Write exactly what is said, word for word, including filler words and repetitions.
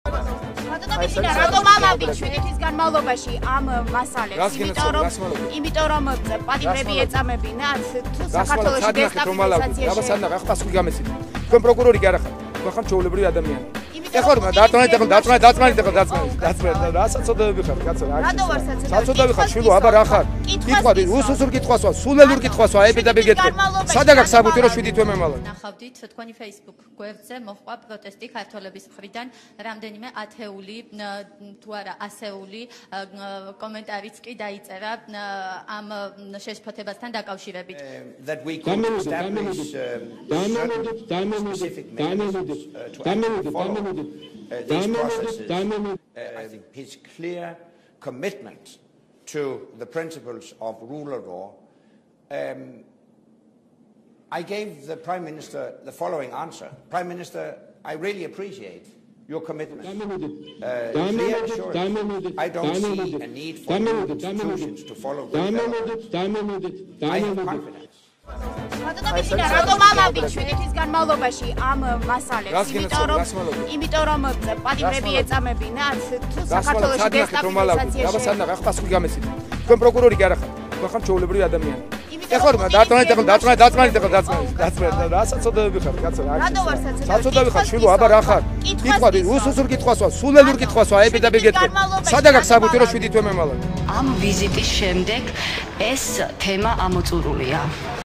Bidzina, რატომ ამავდით შვიდი თვის განმავლობაში ამ მასალებს? იმიტომ რომ იმიტომ რომ პატიმრები ეწამებინათ თუ საქართველოში დესტაბილიზაციაში. აბა სანდა ახლა პასუხი გამეცით. თქვენ პროკურორი კი არა ხარ. თქვენ ხარ ჩვეულებრივი ადამიანი. ეხლა რომ დაწმენდით ახლა დაწმენდით დაწმენდით ახლა დაწმენდით დაწმენდით რა საწოდები ხარ კაცო რა რატო ვარ საწოდები? საწოდები ხარ შვილო აბა რა ხარ? კითხვადი უსუსურ კითხვას ვარ სულელურ კითხვას ვარ ეპიდები გეტყვი. სადა გაქვს საბუთი რომ შვიდი თვე მემალა? ნახავდით თქვენი Facebook გვერდზე მოხდა პროტესტი ქართველების მხრიდან რამდენიმე ათეული თუ არა ასეული კომენტარიც კი დაიწერა ამ შეშფოთებასთან დაკავშირებით. That we could establish specific mechanisms to follow these processes. I think his clear commitment to the principles of rule of law. Um, I gave the Prime Minister the following answer. Prime Minister, I really appreciate your commitment. Uh, clear assurance. I don't see a need for new institutions to follow the law. I have confidence. Bidzina, რატომ ამავდით შვიდი თვის განმავლობაში ამ მასალებს? იმიტომ რომ იმიტომ რომ პატიმრები ეწამებინათ თუ საქართველოში დესტაბილიზაციაში. აბა სანდა ახლა პასუხი გამეცით. თქვენ პროკურორი კი არა ხარ. თქვენ ხარ ჩვეულებრივი ადამიანი. ეხლა რომ დაწმენდით ახლა დაწმენდით დაწმენდით ახლა დაწმენდით დაწმენდით რა საწოდები ხარ კაცო რა რატო ვარ საწოდები? საწოდები ხარ შვილო აბა რა ხარ? კითხვადი უსუსურ კითხვას ვარ სულელურ კითხვას ვარ ეპიდები გეტყვი. სადა გაქვს საბუთი რომ შვიდი თვე მემალა? ამ ვიზიტის შემდეგ ეს თემა ამოწურულია.